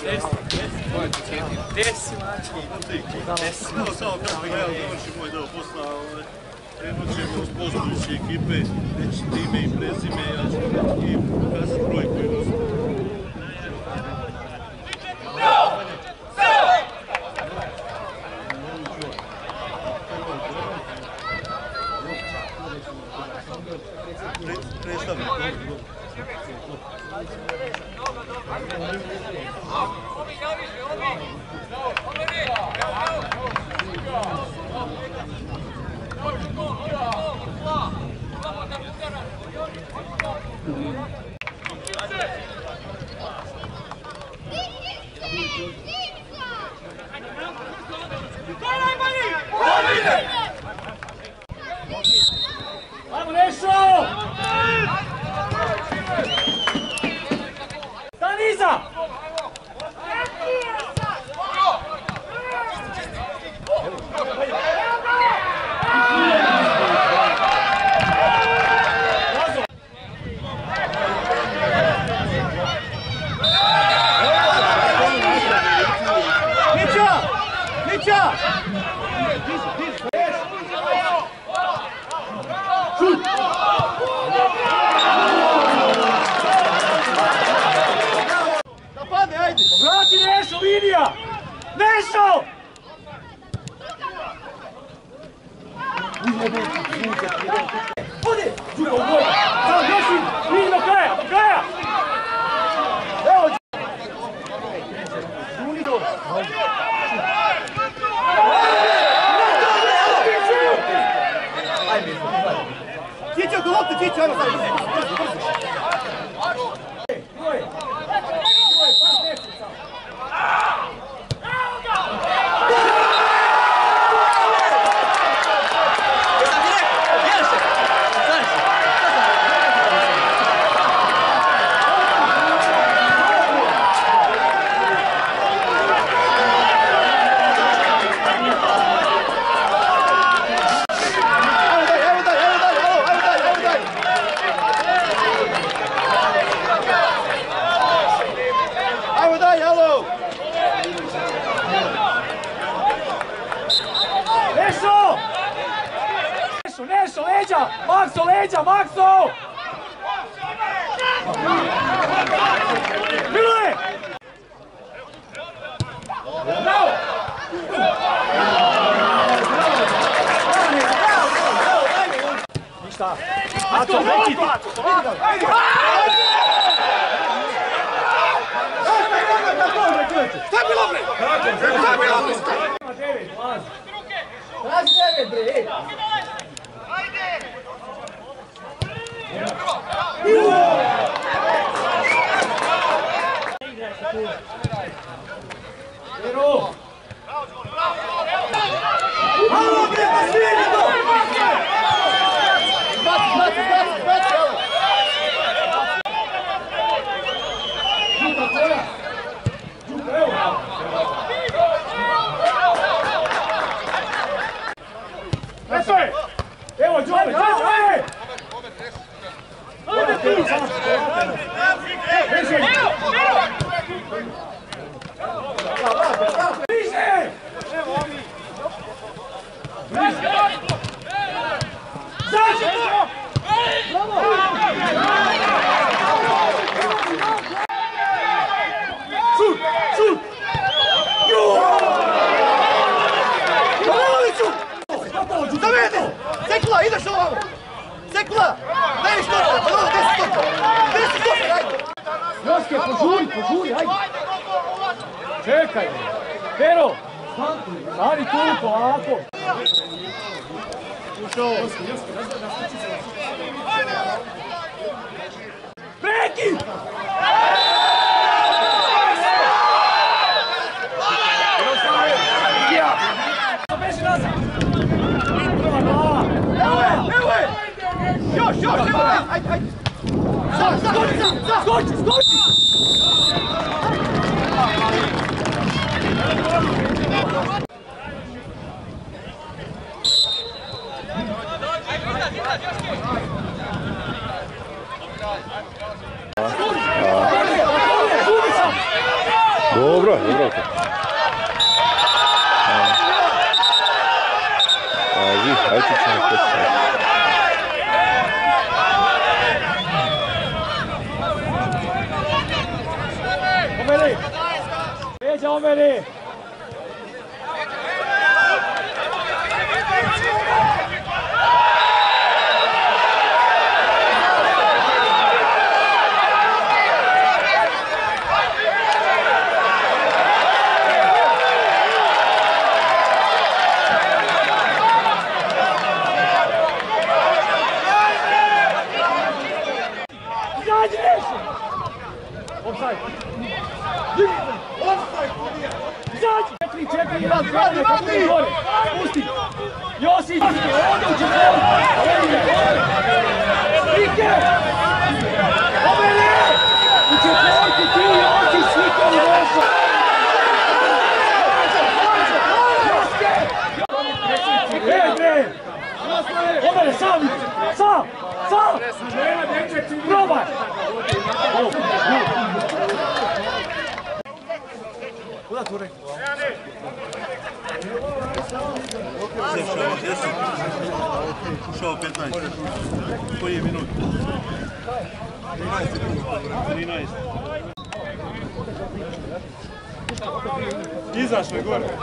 Desi, mači. Samo kako ja završim moj deo posla, krenut ćemo uz postojeće ekipe, reći ime i prezime, ja ću i pokazati broj koji nosim. Predstavnik. Ajmo Nešo! Stani iza! Mića! Da padne, ajde! Vrati Nešo, linija! Nešo! Ode! Đuro, u boj! Sad, još im! Linija do kraja, do kraja! Evo! Đuni do! Čićo, do lopte, Čićo, ajmo sad! Nešo, leđa! Makso, leđa, Makso! Miluje! Bravo! Ništa! Aco, neki! Šta je bilo, bre? Šta je bilo, bre? Traži 9, bre, ej! Pero! Halo, bre, pa sviri to! Zbaci! Đuka, tvoja! Đuka, evo! Eto je! Evo, Đole, ajde! Ajde ti! Beži! Bliže! Evo ovi! Bliže! Zađi! Bravo! Šut! Zavede! Sekula, ideš ovamo! Sekula! Daj štoper! Gdje si štoper? Ajde! Joske, požuri, ajde! Čekaj! Pero! Stani tu, polako! Ušao! Preki! Beži nazad! Evo je! Još, evo je! Ajde! Skoči! Dobro, dobro. Ajde ćemo postaviti. Omeri! Peđa, omeri! Offside! Izađi! 4-4 raz, gledaj, kako je gore! Pusti! Josić! Ovdje u četvrti! Slike! Omeri! U četvrti ti Josić, slike u došla! Omeri, sam! Sam! Sam! Probaj! Kuda tu rekao? Ušao 15. Koji je minut? 13. Izašlo je gore.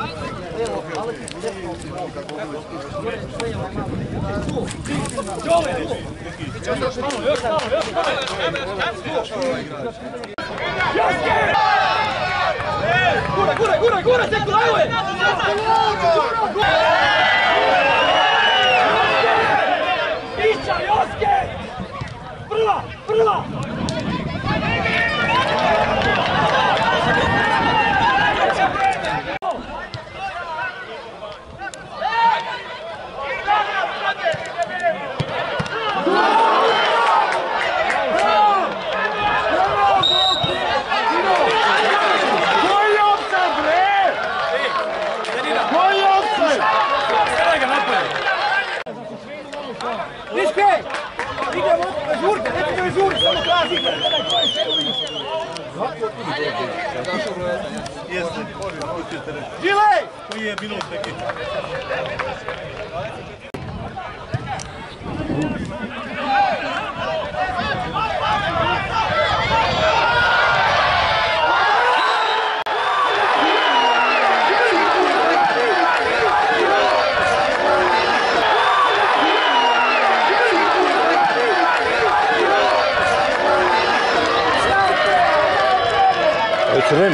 Još malo. Gura, Seko, ajoj! Ića, Joske! Prva! Jeste. Žilej! Koji je minut neki? Crveni.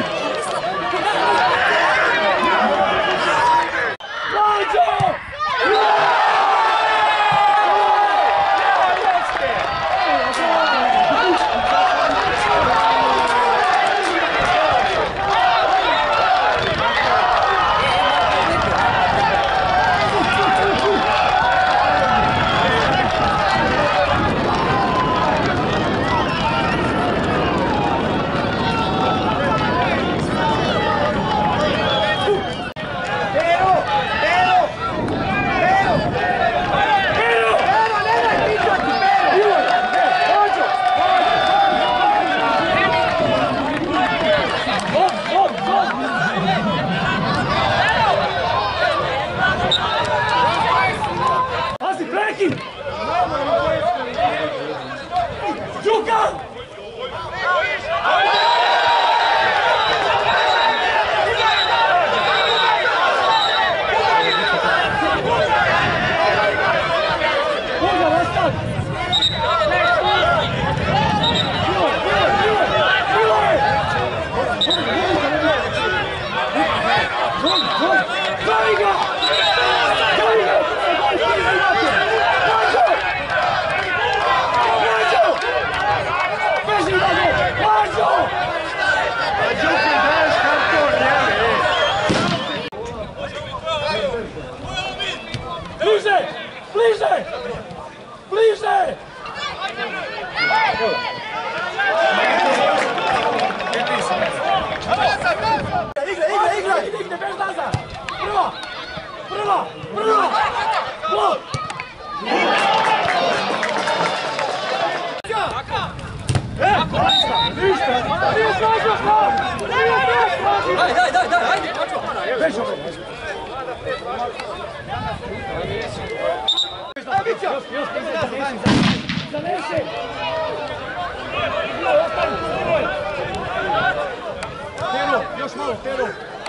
još malo, Pero!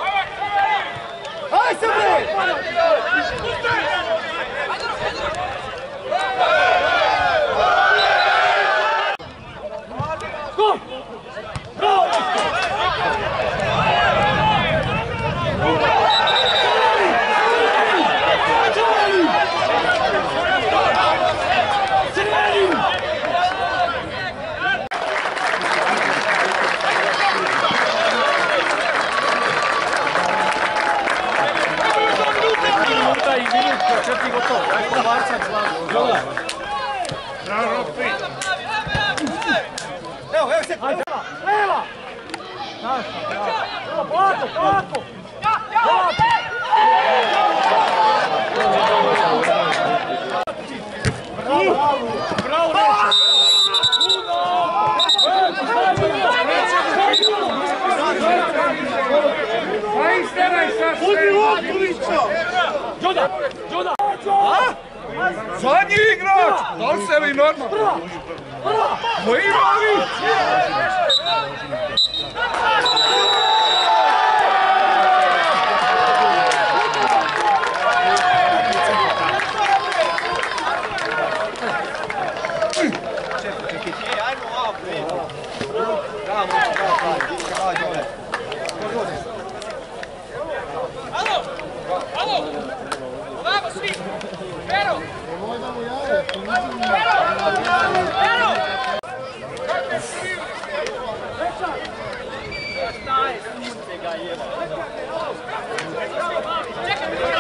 Aj se bre! Go! Bravo! Četiri gotovo, daj ko Barca glavu. Bravo, Ropi! Evo se! Ajde, leva! Naša, bravo. Polako, polako! Bravo, bravo! Đoda! Đoda! Zadnji igrač! Da li se vi normalno? Moji novi! Čekaj!